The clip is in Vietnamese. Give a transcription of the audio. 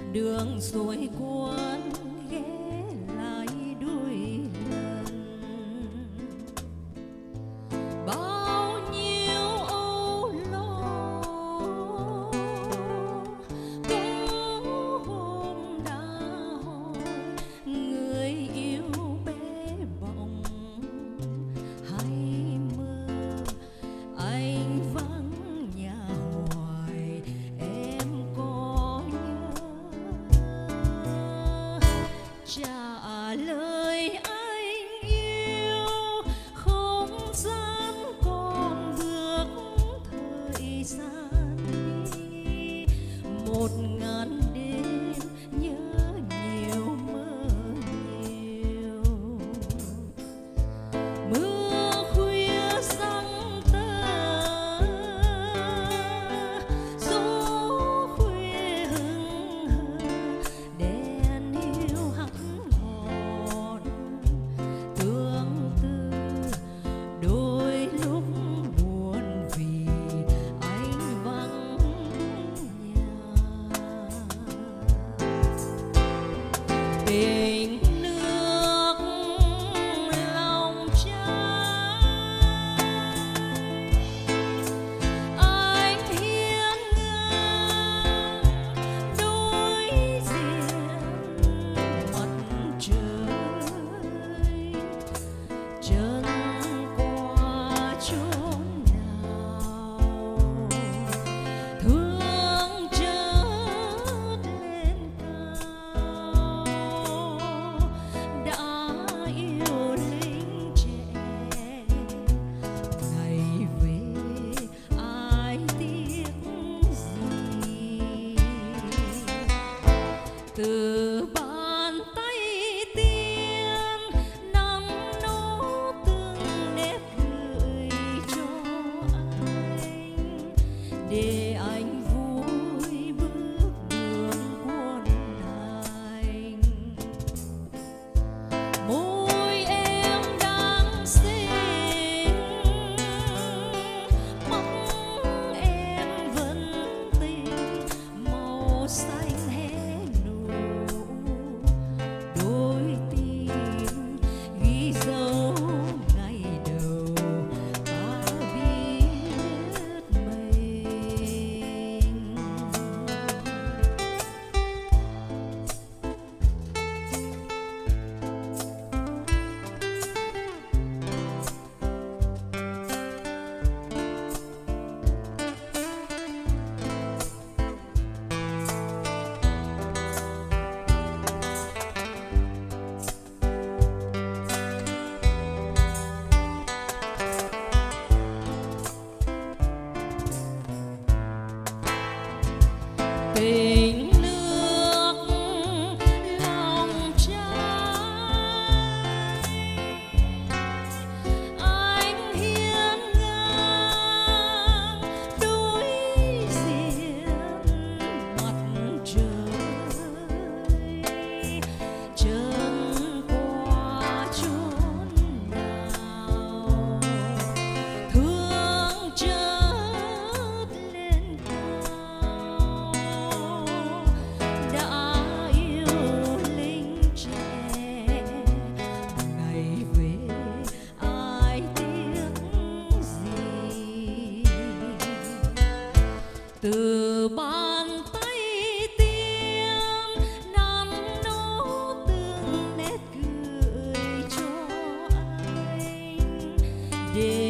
đường xuôi cuốn ghé lại đôi lần. Bao nhiêu âu lo có hôm đã hỏi người yêu bé bỏng hay mơ anh vắng nhà hoài em có nhớ. Trả lời anh yêu không gian còn bước thời gian đi, 1000 đêm nhớ nhiều mơ nhiều. Mưa khuya giăng tơ, gió khuya hừng hờ, đèn hiu hắt hòn. Tương tư đôi lúc buồn vì anh vắng nhà. Tình nước lòng trai anh hiên ngang đối diện mặt trời. Chân qua chốn nào thương chợt lên cao, đã yêu lính trẻ ngày về ai tiếc gì. Từ bàn tay tiên nắm nó từng nét gửi cho anh, để anh vui bước đường quân hành. Môi em đang xinh, mắt em vẫn tình, màu xanh hé nụ, đôi tim ghi dấu ngày đầu ta biết mình. Tình nước lòng trai anh hiên ngang đối diện mặt trời. Chân qua chốn nào thương chợt lên cao, đã yêu lính trẻ ngày về ai tiếc gì. Từ bàn tay tiên nắm nó từng nét gửi cho anh, để